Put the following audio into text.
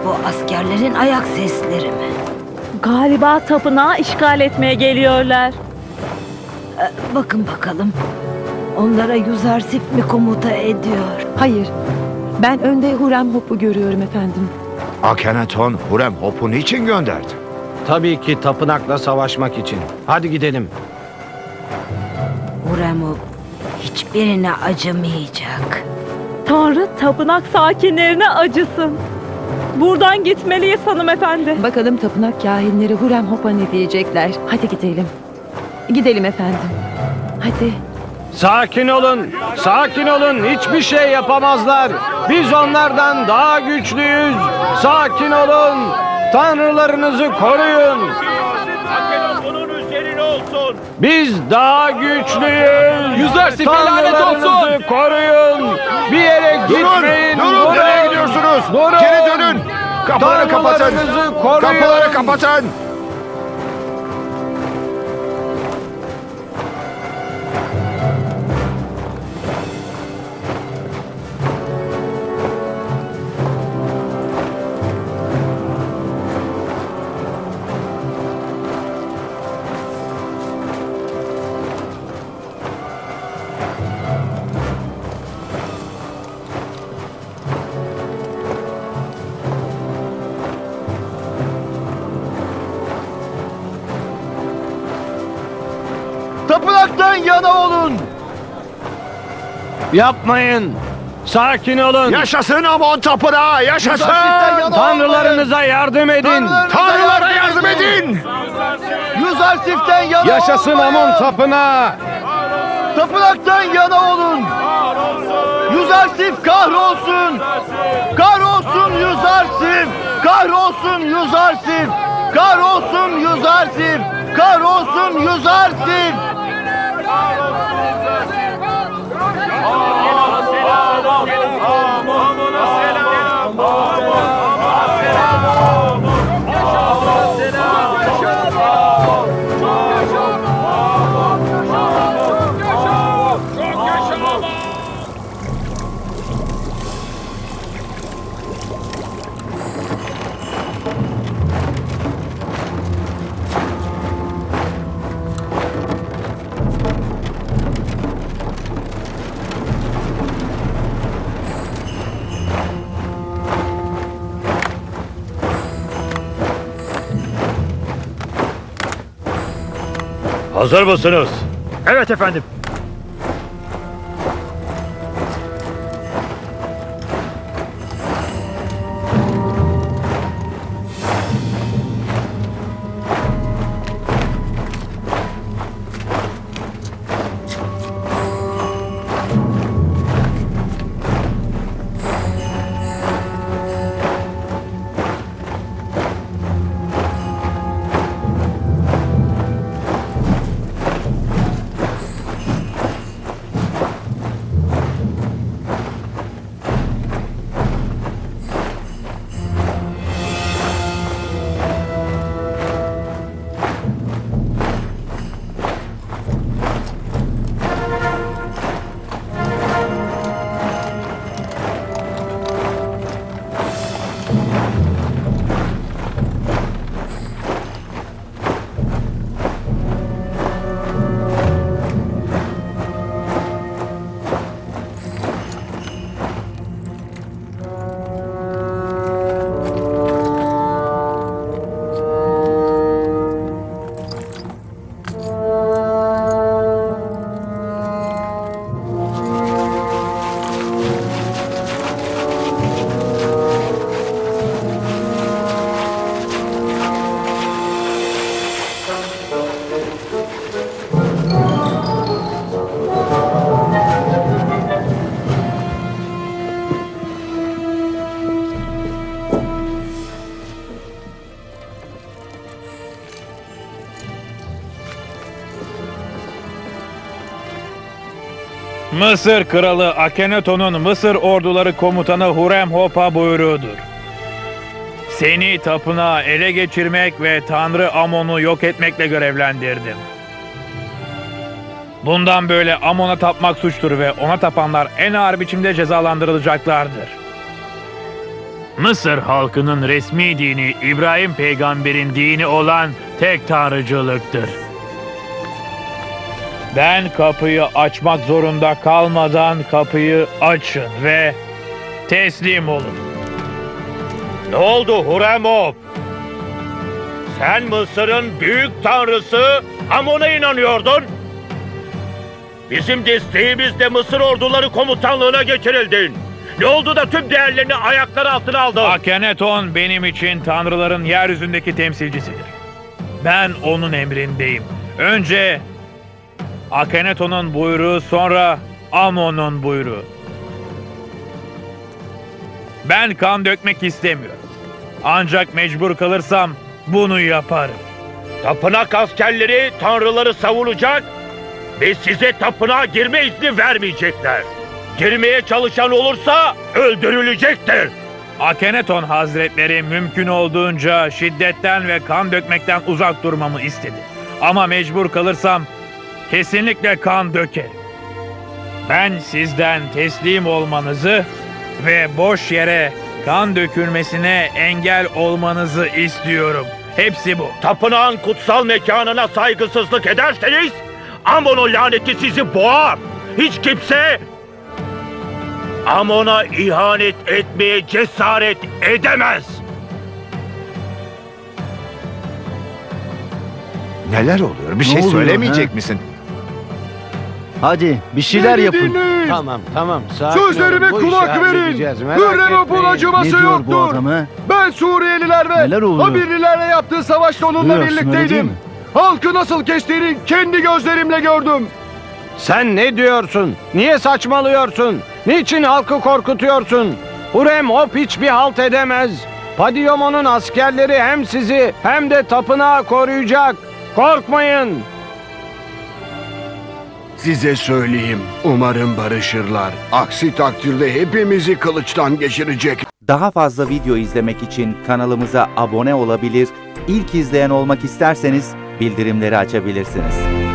Bu askerlerin ayak sesleri mi? Galiba tapınağı işgal etmeye geliyorlar. Bakın bakalım. Onlara Yuzarsif mi komuta ediyor? Hayır. Ben önde Hurem-Hop'u görüyorum efendim. Akhenaton Hurem-Hop'u niçin gönderdi? Tabii ki tapınakla savaşmak için. Hadi gidelim. Hurem-Hop hiçbirine acımayacak. Tanrı tapınak sakinlerine acısın. Buradan gitmeliyiz hanımefendi. Bakalım tapınak kahinleri Hurem-Hop'a ne diyecekler. Hadi gidelim. Gidelim efendim. Hadi. Sakin olun, sakin olun. Hiçbir şey yapamazlar. Biz onlardan daha güçlüyüz. Sakin olun. Tanrılarınızı koruyun. Akhenaton'un üzerine olsun. Biz daha güçlüyüz. Yuzarsif'e lanet olsun. Tanrılarınızı koruyun. Bir yere gitmeyin. Durun! Nereye gidiyorsunuz? Durun. Geri dönün! Kapıları kapatın! Tanrılarınızı koruyun. Kapıları kapatın! Tapınaktan yana olun. Yapmayın. Sakin olun. Yaşasın Amon tapınağı! Yaşasın! Tanrılarınıza yardım edin. Tanrılara yardım edin! Yuzarsif'ten yana Yaşasın Amon tapınağı. Tapınaktan yana olun. Yuzarsif kahrolsun. Kahrolsun Yuzarsif. Kahrolsun Yuzarsif. Kahrolsun Yuzarsif. Kahrolsun Yuzarsif. Hazır mısınız? Evet efendim. Mısır kralı Akhenaton'un Mısır orduları komutanı Hurem-Hop'a buyruğudur. Seni tapınağı ele geçirmek ve Tanrı Amon'u yok etmekle görevlendirdim. Bundan böyle Amon'a tapmak suçtur ve ona tapanlar en ağır biçimde cezalandırılacaklardır. Mısır halkının resmi dini İbrahim peygamberin dini olan tek tanrıcılıktır. Ben kapıyı açmak zorunda kalmadan kapıyı açın ve teslim olun. Ne oldu Hurem-Hop? Sen Mısır'ın büyük tanrısı Amon'a inanıyordun. Bizim desteğimizle Mısır orduları komutanlığına geçirildin. Ne oldu da tüm değerlerini ayaklar altına aldın? Akhenaton benim için tanrıların yeryüzündeki temsilcisidir. Ben onun emrindeyim. Önce Akhenaton'un buyruğu, sonra Amon'un buyruğu. Ben kan dökmek istemiyorum. Ancak mecbur kalırsam bunu yaparım. Tapınak askerleri tanrıları savunacak ve size tapınağa girme izni vermeyecekler. Girmeye çalışan olursa öldürülecektir. Akhenaton Hazretleri mümkün olduğunca şiddetten ve kan dökmekten uzak durmamı istedi. Ama mecbur kalırsam kesinlikle kan dökerim. Ben sizden teslim olmanızı ve boş yere kan dökülmesine engel olmanızı istiyorum. Hepsi bu. Tapınağın kutsal mekanına saygısızlık ederseniz Amon'un laneti sizi boğar. Hiç kimse Amon'a ihanet etmeye cesaret edemez. Neler oluyor? Bir şey oluyor, söylemeyecek misin? Hadi bir şeyler yapın. Tamam. Sakin Sözlerime olun. Bu işi kulak verin. halledeceğiz, merak Hürrem Hop'un etmeyin. acıması yoktur. Ben Suriyeliler ve Haberlilerle yaptığı savaşta onunla birlikteydim. Halkı nasıl kestiğini kendi gözlerimle gördüm. Sen ne diyorsun? Niye saçmalıyorsun? Niçin halkı korkutuyorsun? Hurem-Hop hiçbir halt edemez. Padiyomon'un askerleri hem sizi hem de tapınağı koruyacak. Korkmayın. Size söyleyeyim, umarım barışırlar. Aksi takdirde hepimizi kılıçtan geçirecek. Daha fazla video izlemek için kanalımıza abone olabilir, ilk izleyen olmak isterseniz bildirimleri açabilirsiniz.